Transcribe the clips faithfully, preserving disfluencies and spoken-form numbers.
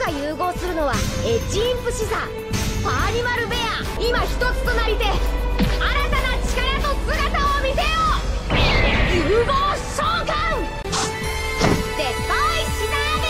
が融合するのはエッジインプシザーパーニマルベア今一つとなりて新たな力と姿を見せよう融合召喚デストロイシナーベ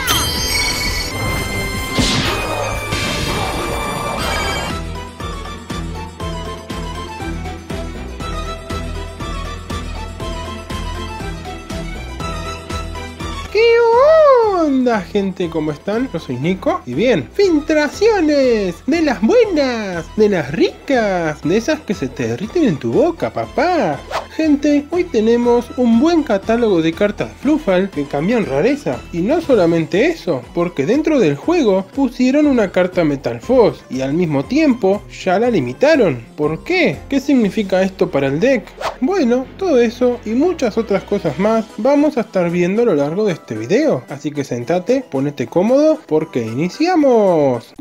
¿Qué onda, gente? ¿Cómo están? Yo soy Nico y bien, filtraciones de las buenas, de las ricas, de esas que se te derriten en tu boca, papá. Gente, hoy tenemos un buen catálogo de cartas Fluffal que cambian rareza. Y no solamente eso, porque dentro del juego pusieron una carta Metalfoss y al mismo tiempo ya la limitaron. ¿Por qué? ¿Qué significa esto para el deck? Bueno, todo eso y muchas otras cosas más vamos a estar viendo a lo largo de este video. Así que sentate, ponete cómodo porque iniciamos.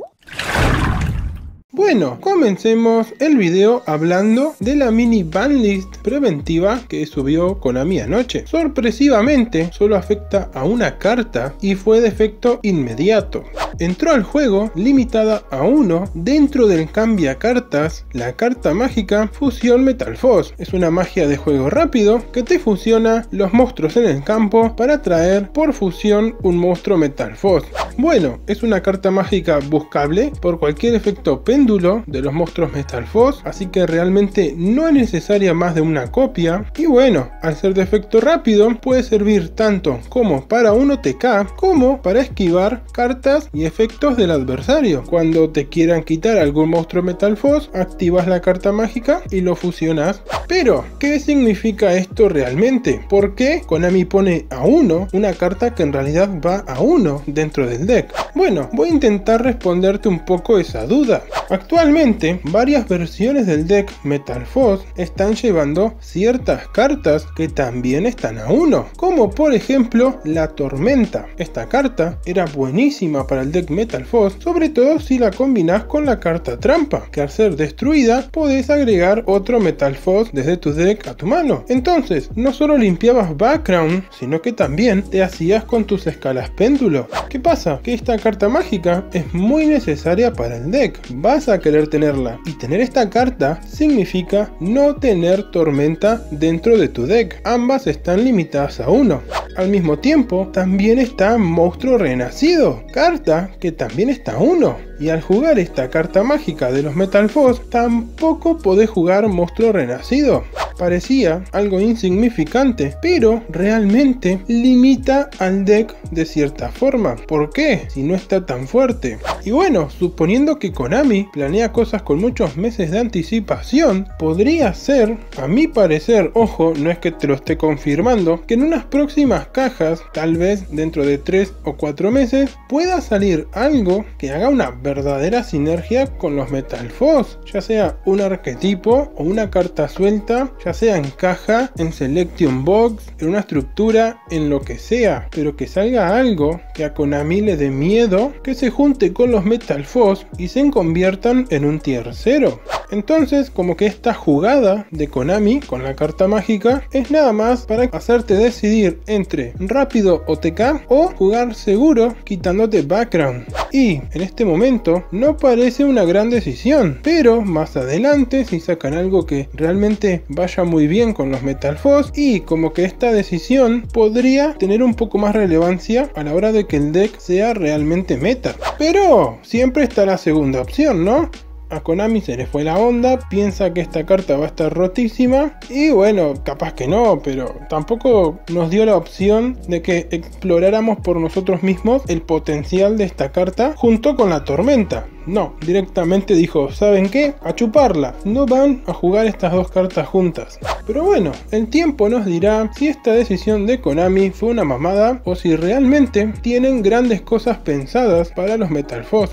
Bueno, comencemos el video hablando de la mini banlist preventiva que subió Konami anoche. Sorpresivamente, solo afecta a una carta y fue de efecto inmediato. Entró al juego limitada a uno dentro del cambia cartas, la carta mágica Fusión Metalfoss. Es una magia de juego rápido que te fusiona los monstruos en el campo para traer por fusión un monstruo Metalfoss. Bueno, es una carta mágica buscable por cualquier efecto péndulo de los monstruos Metalfoss, así que realmente no es necesaria más de una copia. Y bueno, al ser de efecto rápido puede servir tanto como para un O T K como para esquivar cartas y efectos del adversario. Cuando te quieran quitar algún monstruo Metalfoss, activas la carta mágica y lo fusionas. Pero, ¿qué significa esto realmente? ¿Por qué Konami pone a uno una carta que en realidad va a uno dentro del deck? Bueno, voy a intentar responderte un poco esa duda. Actualmente, varias versiones del deck Metalfoss están llevando ciertas cartas que también están a uno, como por ejemplo la Tormenta. Esta carta era buenísima para el deck Metalfoss, sobre todo si la combinás con la carta Trampa, que al ser destruida podés agregar otro Metalfoss desde tu deck a tu mano. Entonces, no solo limpiabas background, sino que también te hacías con tus escalas péndulo. ¿Qué pasa? Que esta carta mágica es muy necesaria para el deck. Vas a querer tenerla, y tener esta carta significa no tener Tormenta dentro de tu deck. Ambas están limitadas a uno. Al mismo tiempo, también está Monstruo Renacido, carta que también está a uno. Y al jugar esta carta mágica de los Metalfoss, tampoco podés jugar Monstruo Renacido. Parecía algo insignificante, pero realmente limita al deck de cierta forma. ¿Por qué? Si no está tan fuerte. Y bueno, suponiendo que Konami planea cosas con muchos meses de anticipación, podría ser, a mi parecer, ojo, no es que te lo esté confirmando, que en unas próximas cajas, tal vez dentro de tres o cuatro meses, pueda salir algo que haga una verdadera sinergia con los Metalfoss, ya sea un arquetipo o una carta suelta, ya sea en caja, en Selection Box, en una estructura, en lo que sea, pero que salga algo que a Konami le dé miedo, que se junte con los Metalfoss y se conviertan en un tier cero. Entonces, como que esta jugada de Konami con la carta mágica es nada más para hacerte decidir entre rápido O T K o jugar seguro quitándote background. Y en este momento no parece una gran decisión, pero más adelante si sacan algo que realmente vaya muy bien con los Metalfoss, y como que esta decisión podría tener un poco más relevancia a la hora de que el deck sea realmente meta. Pero siempre está la segunda opción, ¿no? A Konami se le fue la onda, piensa que esta carta va a estar rotísima y bueno, capaz que no, pero tampoco nos dio la opción de que exploráramos por nosotros mismos el potencial de esta carta junto con la Tormenta. No, directamente dijo, ¿saben qué? A chuparla, no van a jugar estas dos cartas juntas. Pero bueno, el tiempo nos dirá si esta decisión de Konami fue una mamada o si realmente tienen grandes cosas pensadas para los Metalfoss.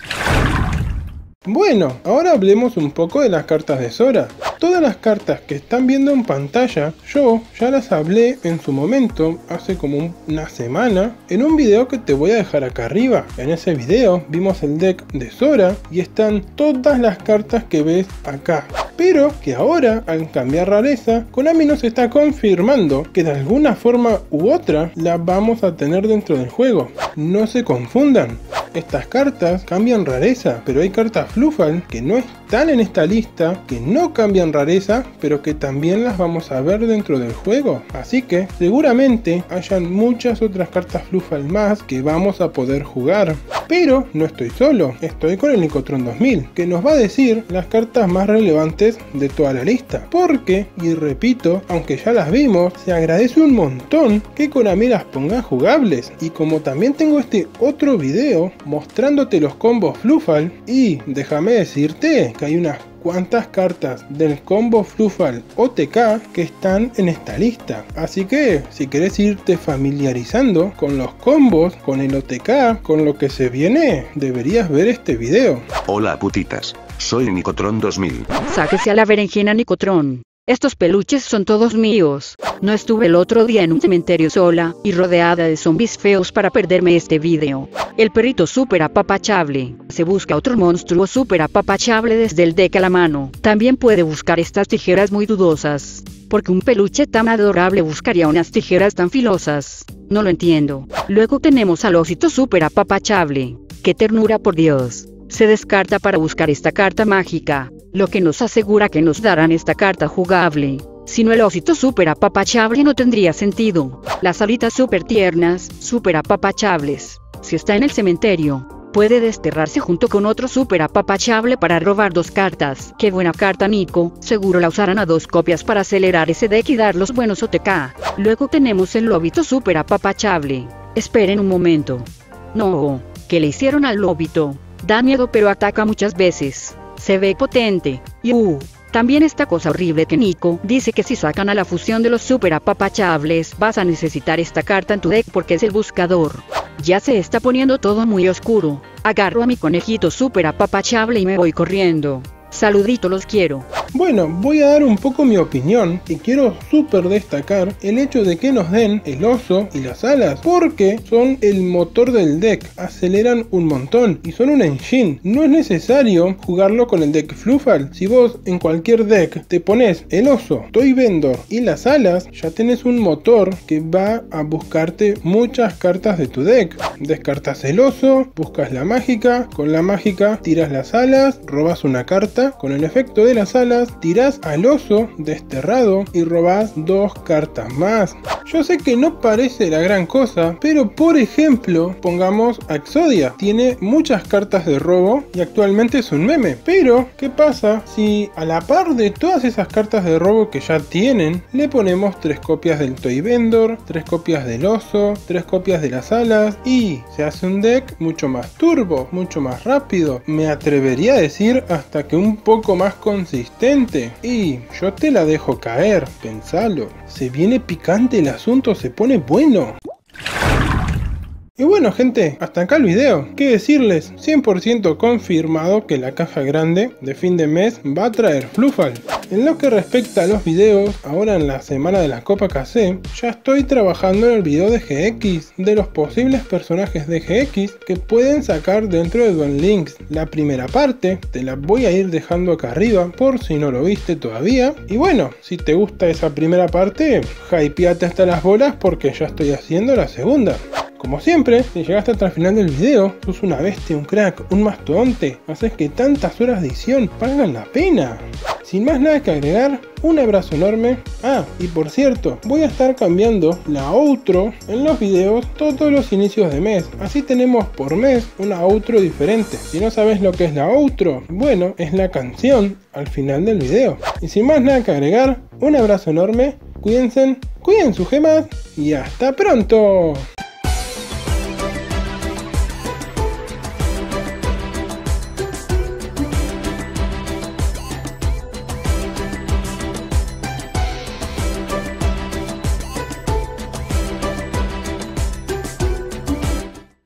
Bueno, ahora hablemos un poco de las cartas de Sora. Todas las cartas que están viendo en pantalla, yo ya las hablé en su momento, hace como una semana, en un video que te voy a dejar acá arriba. En ese video vimos el deck de Sora y están todas las cartas que ves acá. Pero que ahora, al cambiar rareza, Konami nos está confirmando que de alguna forma u otra la vamos a tener dentro del juego. No se confundan. estas cartas cambian rareza, pero hay cartas Fluffal que no están en esta lista, que no cambian rareza, pero que también las vamos a ver dentro del juego. Así que seguramente hayan muchas otras cartas Fluffal más que vamos a poder jugar. Pero no estoy solo, estoy con el Nicotron dos mil, que nos va a decir las cartas más relevantes de toda la lista. Porque, y repito, aunque ya las vimos, se agradece un montón que Konami las ponga jugables. Y como también tengo este otro video mostrándote los combos Fluffal, y déjame decirte que hay unas cuantas cartas del combo Fluffal O T K que están en esta lista. Así que si querés irte familiarizando con los combos, con el O T K, con lo que se viene, deberías ver este video. Hola putitas, soy Nicotron dos mil. Sáquese a la berenjena, Nicotron. Estos peluches son todos míos. No estuve el otro día en un cementerio sola y rodeada de zombies feos para perderme este video. El perrito super apapachable. Se busca otro monstruo super apapachable desde el deck a la mano. También puede buscar estas tijeras muy dudosas. Porque un peluche tan adorable buscaría unas tijeras tan filosas. No lo entiendo. Luego tenemos al osito super apapachable. ¡Qué ternura, por Dios! Se descarta para buscar esta carta mágica, lo que nos asegura que nos darán esta carta jugable. Si no, el osito super apapachable no tendría sentido. Las alitas super tiernas, super apapachables. Si está en el cementerio, puede desterrarse junto con otro super apapachable para robar dos cartas. ¡Qué buena carta, Nico! Seguro la usarán a dos copias para acelerar ese deck y dar los buenos O T K. Luego tenemos el lobito super apapachable. Esperen un momento. No, ¿qué le hicieron al lobito? Da miedo pero ataca muchas veces. Se ve potente. Y uh, también esta cosa horrible que Nico dice que si sacan a la fusión de los super apapachables vas a necesitar esta carta en tu deck porque es el buscador. Ya se está poniendo todo muy oscuro. Agarro a mi conejito super apapachable y me voy corriendo. Saludito, los quiero. Bueno, voy a dar un poco mi opinión y quiero súper destacar el hecho de que nos den el oso y las alas, porque son el motor del deck, aceleran un montón y son un engine. No es necesario jugarlo con el deck Fluffal. Si vos en cualquier deck te pones el oso, Toy Vendor y las alas, ya tenés un motor que va a buscarte muchas cartas de tu deck. Descartas el oso, buscas la mágica, con la mágica tiras las alas, robas una carta. Con el efecto de las alas, tirás al oso desterrado y robás dos cartas más. Yo sé que no parece la gran cosa, pero por ejemplo, pongamos a Exodia. Tiene muchas cartas de robo y actualmente es un meme. Pero, ¿qué pasa si a la par de todas esas cartas de robo que ya tienen, le ponemos tres copias del Toy Vendor, tres copias del oso, tres copias de las alas y se hace un deck mucho más turbo, mucho más rápido? Me atrevería a decir hasta que un poco más consistente. Y yo te la dejo caer, pensalo. Se viene picante el asunto, se pone bueno. Y bueno gente, hasta acá el video. ¿Qué decirles? cien por ciento confirmado que la caja grande de fin de mes va a traer Fluffal. En lo que respecta a los videos, ahora en la semana de la Copa K C, ya estoy trabajando en el video de G X, de los posibles personajes de G X que pueden sacar dentro de Duel Links. La primera parte te la voy a ir dejando acá arriba por si no lo viste todavía. Y bueno, si te gusta esa primera parte, hypeate hasta las bolas porque ya estoy haciendo la segunda. Como siempre, si llegaste hasta el final del video, sos una bestia, un crack, un mastodonte, haces que tantas horas de edición valgan la pena. Sin más nada que agregar, un abrazo enorme. Ah, y por cierto, voy a estar cambiando la outro en los videos todos los inicios de mes. Así tenemos por mes una outro diferente. Si no sabes lo que es la outro, bueno, es la canción al final del video. Y sin más nada que agregar, un abrazo enorme, cuídense, cuiden sus gemas y hasta pronto.